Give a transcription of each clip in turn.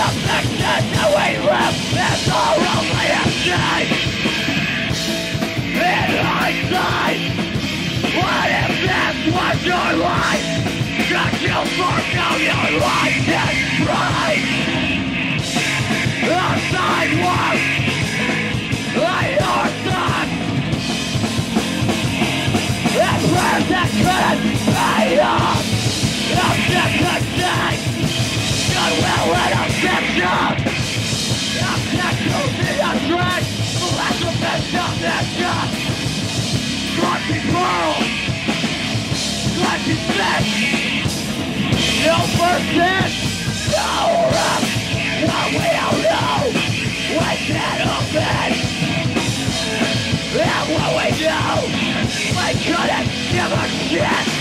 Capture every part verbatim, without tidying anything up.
affected that we live is our only escape. In hindsight, what if this was your life? Could you forego your life is right? The sidewalk, I your thoughts, and prayers that couldn't pay off. I'm sick to say, goodwill and affection. I'm sick to be a drag, the last of this definition. Scorching pearls, clutching fish. No person, no rep, no we don't know. We can't open. And what we do, we couldn't give a shit.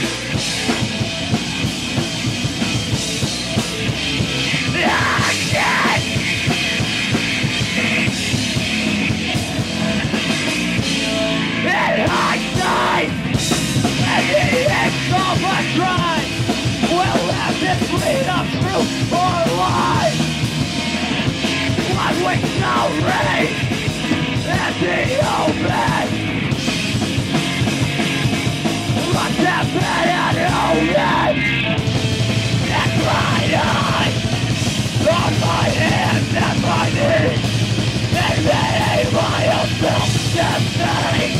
In hindsight, and the end of a drive, we'll have this freedom through our lives. What we shall read is the open. What's happening open? That's right on. On my hands and my knees, and they ain't my own self-destiny.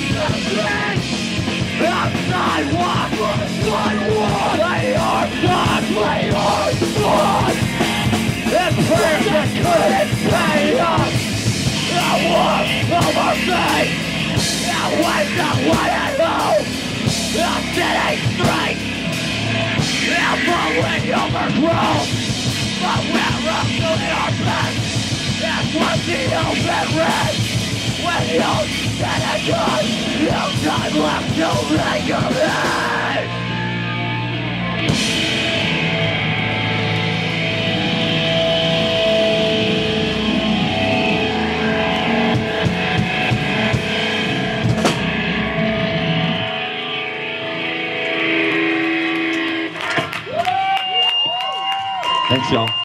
Outside walk, one walk, they are God, we are God. And prayers that couldn't pay us, the war of our faith, the waves that wanna know, the city street, the falling overgrown, but we're up doing our best. That's what the open read. When you're dead and gone, no time left to regulate. Thanks, y'all.